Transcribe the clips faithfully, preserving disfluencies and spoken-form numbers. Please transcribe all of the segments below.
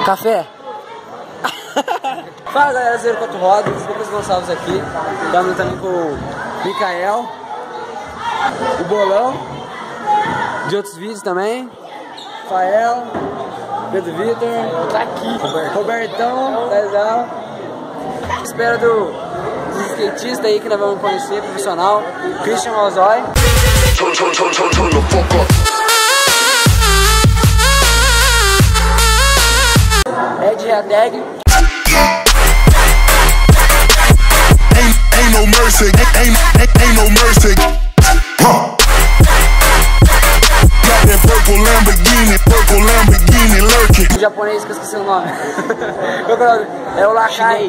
Café. Fala galera, Zero Quatro Rodas, Lucas Gonçalves aqui. Estamos também com o Mikael, o Bolão, de outros vídeos também. Fael, Pedro Vitor, tá aqui. Robertão, Dezal. Espera do, dos skatistas aí que nós vamos conhecer, profissional. Christian Rosoy. Ed Reateg. Ain't no mercy, ain't, ain't, ain't no mercy. Huh. Got that purple Lamborghini, purple Lamborghini lurking. O japonês que eu esqueci o nome. É o Lakai.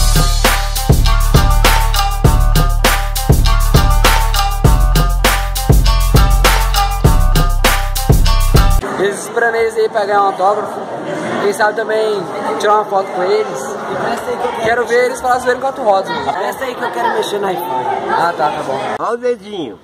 Eles esperando eles aí pra ganhar um autógrafo. Quem sabe também tirar uma foto com eles. Quero ver eles falar Zero Quatro Rodas. Essa aí que eu quero mexer na iPhone. Ah, tá, tá bom. Olha o dedinho.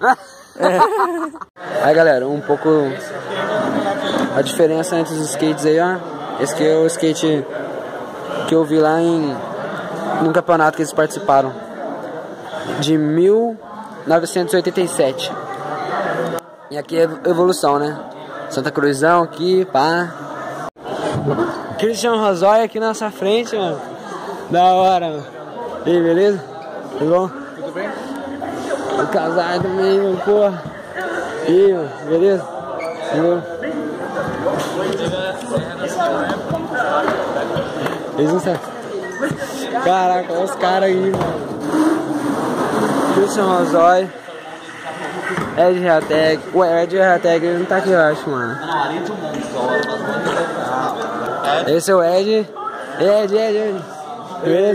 Aí galera, um pouco a diferença entre os skates aí, ó. Esse aqui é o skate que eu vi lá em num campeonato que eles participaram de mil novecentos e oitenta e sete. E aqui é evolução, né? Santa Cruzão aqui, pá. Christian Rosoy aqui na nossa frente, mano. Da hora, mano. E aí, beleza? Tudo bom? Tudo bem? O casal também, mano, porra. E aí, mano, beleza? Tudo bom? Eles não sabem. Caraca, olha os caras aí, mano. Christian Rosoy. Ed Reateg. Ué, Ed Reateg ele não tá aqui, eu acho, mano. Esse é o Ed. Ed, Ed, Ed. Beleza?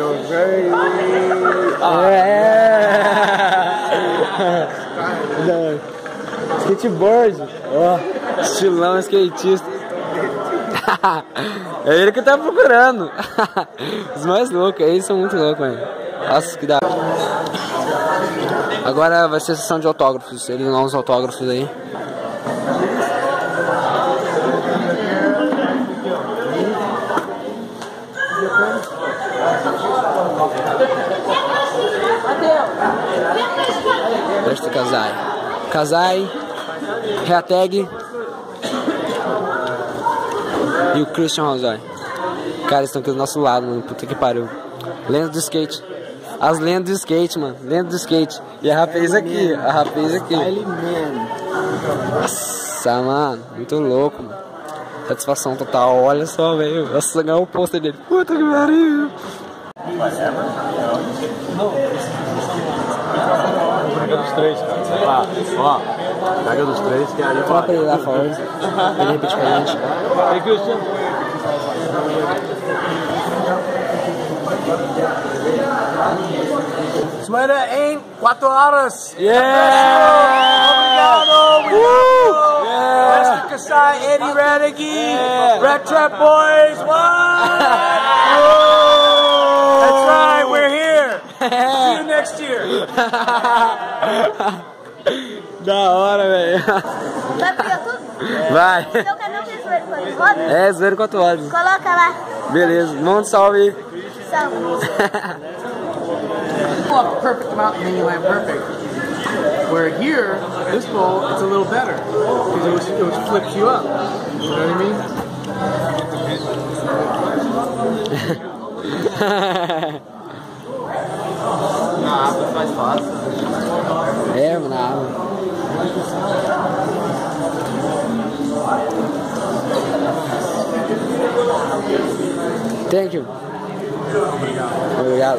É. Skateboard. Ó, oh, estilão skatista. É ele que tá procurando. Os mais loucos, eles são muito loucos, mano. Nossa, que da. Agora vai ser sessão de autógrafos. Eles dão uns autógrafos aí. Presta Kazai. Kazai, Reateg e o Christian Rosoy. Cara, eles estão aqui do nosso lado, mano. Puta que pariu. Lenda do skate. As lendas do skate, mano. Lenda do skate. E a rapaz aqui, a rapaz aqui. Nossa, mano. Muito louco, mano. Satisfação total. Olha só, velho. Nossa, ganhou o pôster dele. Puta que pariu. Pega dos três, cara. Ah, ó. Pega dos três, que ali fala pra ele lá fora. Ele repete com a gente. Ei, Christian. Suera em quatro horas. Yeah! Obrigado! Uh! Yeah! Presta Kasai, Eddie Reateg, yeah. Red Trap Boys, what? That's right, we're here. See you next year. Da hora, velho. Vai pro YouTube? Vai. Seu canal tem Zero Quatro Rodas? É, Zero Quatro Rodas. Coloca lá. Beleza, manda um salve. Salve. Well, perfect amount and then you land perfect. Where here, this bowl, it's a little better because it, was, it was flips you up. You know what I mean? Na água faz fácil. É, na água. Thank you. Obrigado.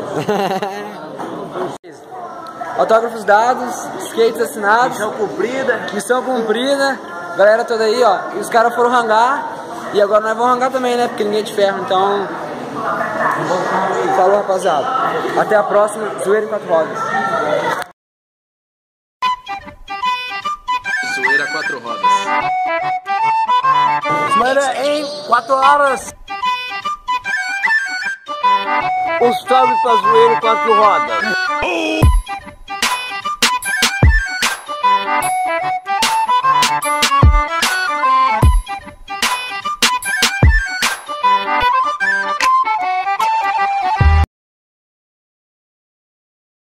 Autógrafos dados, skates assinados. Missão cumprida. Missão cumprida. Galera toda aí, ó. E os caras foram hangar. E agora nós vamos hangar também, né? Porque ninguém é de ferro, então. Falou, rapaziada. Até a próxima. Zoeira em Quatro Rodas. Zoeira Quatro Rodas. Zoeira em quatro horas. Um salve pra Zoeira Quatro Rodas.